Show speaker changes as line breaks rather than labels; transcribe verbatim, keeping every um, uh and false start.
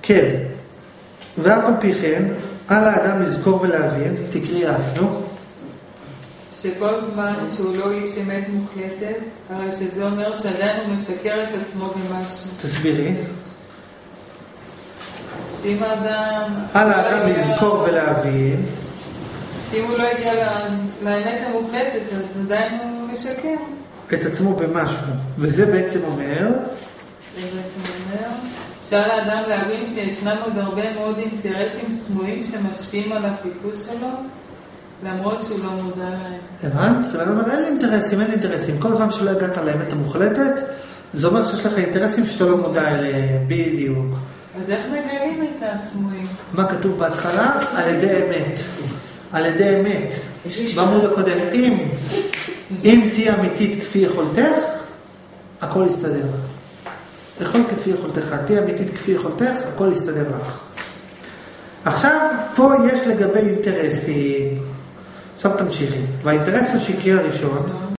כן. ואף על פי כן, על האדם לזכור ולהבין, תקריא את, נו.
שכל זמן שהוא לא איש אמת מוחלטת, הרי שזה אומר שעדיין הוא משקר את עצמו במשהו.
תסבירי.
שאם האדם...
על האדם לזכור ולהבין.
שאם הוא לא הגיע לאמת המוחלטת, אז עדיין הוא משקר.
את עצמו במשהו. וזה בעצם אומר...
זה בעצם אומר... שעל האדם להבין שישנם עוד הרבה מאוד אינטרסים סמויים שמשפיעים על החיפוש שלו, למרות שהוא לא מודע להם.
הבנת? זאת אומרת, אין לי אינטרסים, אין לי אינטרסים. כל זמן שלא הגעת לאמת המוחלטת, זה אומר שיש לך אינטרסים שאתה לא מודע אליהם, בדיוק.
אז איך מגלים את הסמויים?
מה כתוב בהתחלה? על ידי אמת. על ידי אמת. בעמוד הקודם, אם, אם תהיה אמיתית כפי יכולתך, הכל יסתדר. יכול כפי יכולתך, תהיה אמיתית כפי יכולתך, הכל יסתדר לך. עכשיו, פה יש לגבי אינטרסים. עכשיו תמשיכי. והאינטרס השקרי הראשון,